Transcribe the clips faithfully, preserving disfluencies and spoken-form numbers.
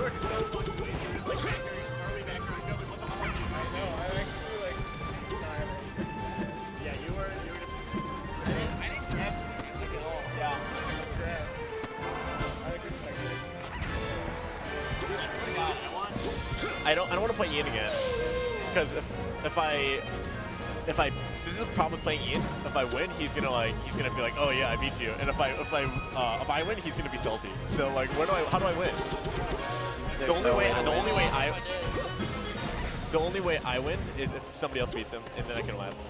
were so fucking wasted. It was like back there, early back there, and what the fuck are you doing? I know, I actually like time and text my head. Yeah, you were, you were just. I didn't, I didn't grab anything like at all. Yeah. I didn't grab. I couldn't text this. Dude, I swear to God, I want. I don't, I don't want to play Ian again. Because if, if I, if I, this is the problem with playing Ian. If I win, he's gonna like, he's gonna be like, oh yeah, I beat you. And if I, if I, uh, if I win, he's gonna be salty. So like, where do I, how do I win? There's the only no way, way to the win. only way I, the only way I win is if somebody else beats him, and then I can laugh.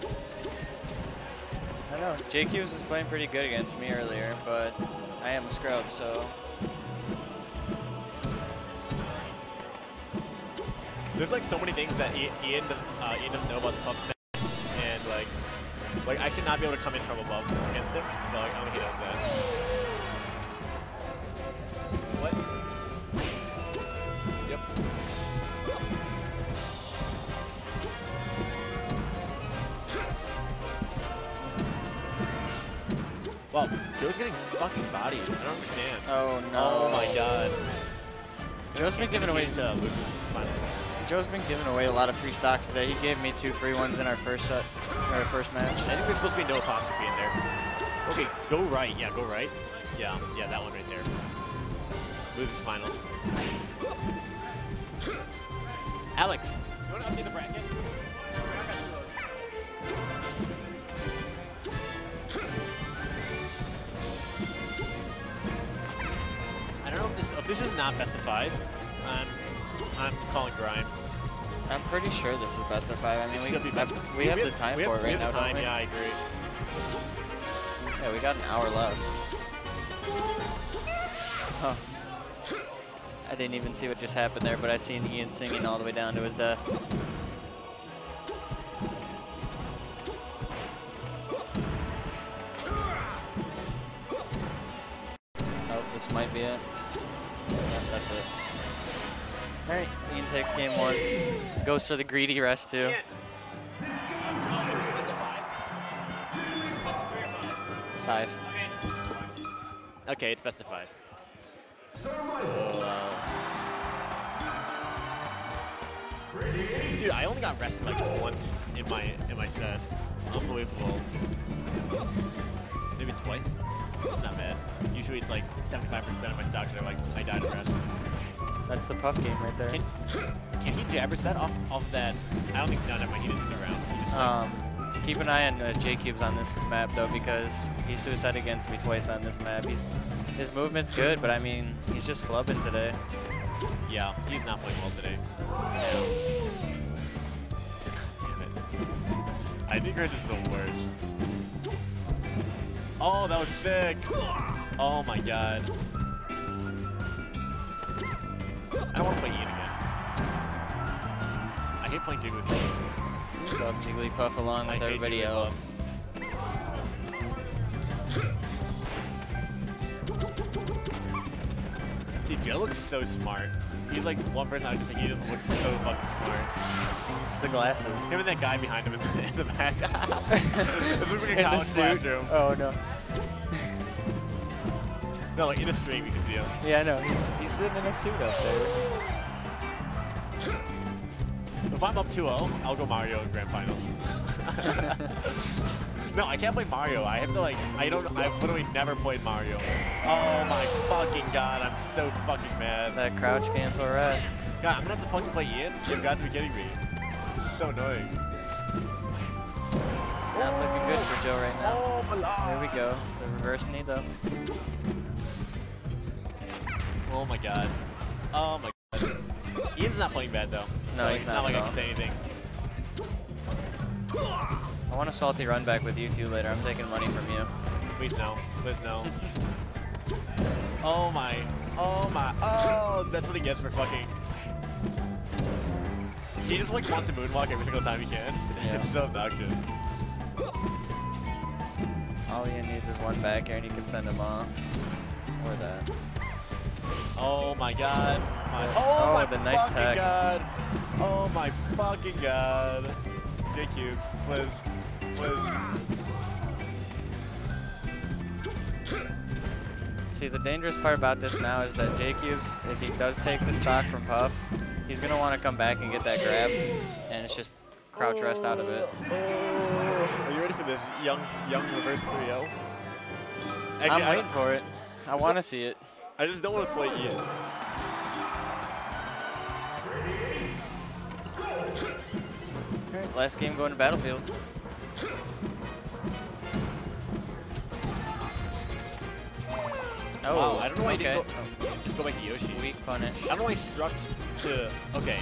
I don't know. J Cubes was playing pretty good against me earlier, but I am a scrub, so. There's like so many things that I Ian doesn't, uh, Ian doesn't know about the puff map, and like, like I should not be able to come in from above against him, but like I don't think he knows that. What? Yep. Wow, Joe's getting fucking bodied. I don't understand. Oh no. Oh my god. Joe's been giving away. To lose finals. Joe's been giving away a lot of free stocks today. He gave me two free ones in our first set, our first match. I think there's supposed to be no apostrophe in there. Okay, go right. Yeah, go right. Yeah, yeah, that one right there. Losers finals. Alex, you want to update the bracket? I don't know if this if this is not best of five. I'm I'm calling grind. I'm pretty sure this is best of five. I mean, This we, should be have, best- we have the time we for have, it right we have now, the time, don't we? Yeah, I agree. Yeah, we got an hour left. Huh. I didn't even see what just happened there, but I seen Ian singing all the way down to his death. Oh, this might be it. Yeah, that's it. All right, Ian takes game one. Goes for the greedy rest too. Five. Okay, it's best of five. Oh, wow. Dude, I only got rested like once in my in my set. Unbelievable. Maybe twice. It's not bad. Usually it's like seventy-five percent of my stocks are like I died of rest. That's the puff game right there. Can, can he jabber set off off that? I don't think no, never mind. He didn't hit the round. He just like, Um, keep an eye on uh, J Cubes on this map though, because he suicide against me twice on this map. He's his movement's good, but I mean he's just flubbing today. yeah, he's not playing well today. Damn it. I think Chris is the worst. Oh, that was sick. Oh my god. I don't want to play Ian again. I hate playing Jigglypuff. Love Jigglypuff along I with hate everybody Jigglypuff. else. Dude, Joe looks so smart. He's like one person I just think he just looks so fucking smart. It's the glasses. Him and that guy behind him in the, in the back. This looks like a In the college suit. classroom. Oh no. No, like in the stream you can see him. Yeah, I know. He's he's sitting in a suit up there. If I'm up two oh, I'll go Mario in Grand Finals. No, I can't play Mario. I have to like, I don't, I've literally never played Mario. Oh my fucking god, I'm so fucking mad. That crouch cancel rest. God, I'm gonna have to fucking play Ian? You've got to be kidding me. This is so annoying. Not looking good for Joe right now. Oh my god. Here we go. The reverse knee though. Oh my god. Oh my god. Ian's not playing bad though. No, so he's it's not not like at I all. can say anything. I want a salty run back with you two later. I'm taking money from you. Please no. Please no. Oh my. Oh my. Oh, that's what he gets for fucking. He just like wants to moonwalk every single time he can. Yeah. It's so obnoxious. All Ian needs is one back air and he can send him off. Or that. Oh my god. My, So- oh, oh, my the nice fucking tech. god. Oh my fucking god. J Cubes, please. Please. See See, the dangerous part about this now is that J-Cubes, if he does take the stock from Puff, he's going to want to come back and get that grab, and it's just crouch rest out of it. Oh, are you ready for this young young reverse three oh? I'm waiting for it. I want to see it. I just don't want to play Ian. All right, last game going to Battlefield. Oh, wow, I don't know why okay. he didn't go. Oh, just go back to Yoshi. Weak punish. I don't know why he struck to. Okay.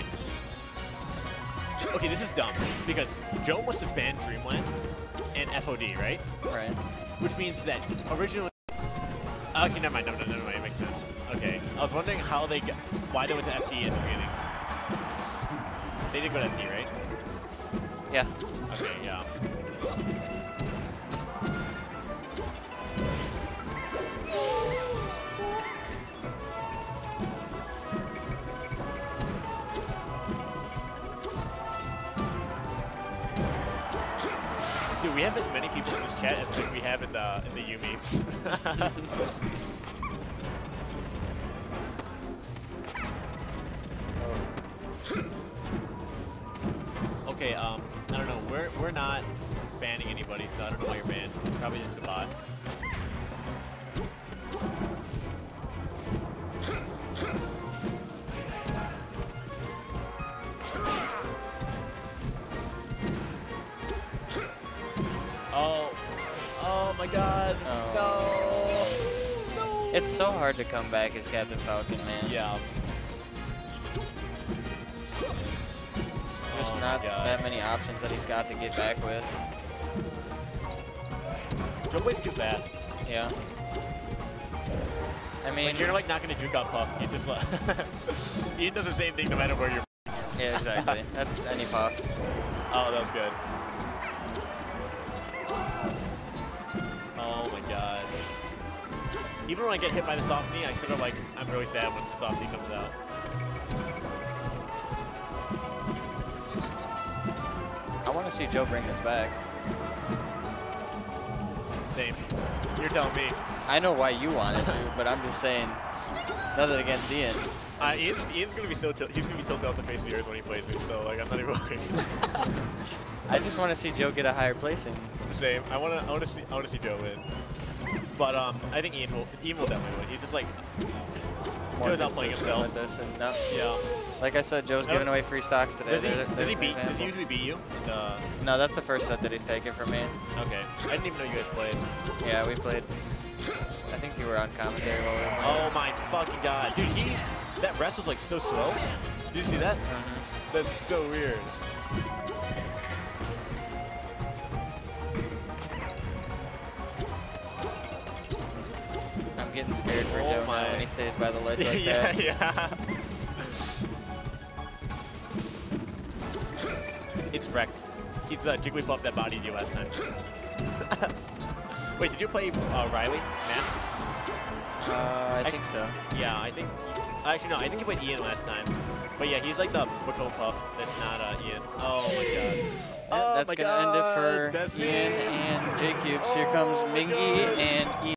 Okay, this is dumb because Joe must have banned Dreamland and F O D, right? Right. Which means that originally. Okay, never mind. No, no, never mind. It makes sense. Okay, I was wondering how they got, why they went to F D in the beginning. They did go to F D, right? Yeah. Okay, yeah. Dude, we have as many people in this chat as we have in the in the U memes. Okay, um, I don't know. We're we're not banning anybody, so I don't know why you're banned. It's probably just a bot. Oh, oh my God! Oh. No, no. It's so hard to come back as Captain Falcon, man. Yeah. There's Oh not my God. that many options that he's got to get back with. Joe plays too fast. Yeah. I mean, Like, you're like not gonna juke out Puff. He's just like he does the same thing no matter where you're. yeah, exactly. That's any Puff. Oh, that was good. Oh my God. Even when I get hit by the soft knee, I sort of like I'm really sad when the soft knee comes out. I want to see Joe bring this back. Same. You're telling me. I know why you wanted to, but I'm just saying, nothing against Ian. Uh, Ian's, Ian's gonna be so til he's gonna be tilted off the face of the earth when he plays me. So like I'm not even worried. I just want to see Joe get a higher placing. Same. I wanna I wanna see I wanna see Joe win. But um, I think Ian will Ian will definitely win. He's just like More Joe's outplaying consistent himself. with this, and no, Yeah. like I said, Joe's giving away free stocks today. Does he, There's- does there's he an beat? Does he example. usually beat you? Uh, No, that's the first set that he's taken from me. okay. I didn't even know you guys played. Yeah, we played. I think you were on commentary while we were playing. Oh my fucking God, dude! He that rest was like so slow. Did you see that? Mhm. That's so weird. I'm getting scared for Oh Joe my. now when he stays by the ledge like yeah, that. yeah. It's wrecked. He's uh, Jigglypuff that bodied you last time. Wait, did you play uh, Riley? Smash? Uh, I think so. Yeah, I think. Actually, no, I think you played Ian last time. But yeah, he's like the Macomb Puff that's not uh, Ian. Oh my God. Yeah, Oh that's my gonna end it God, for that's Ian me. and J-Cubes. Here comes Oh my Mingy God. and Ian.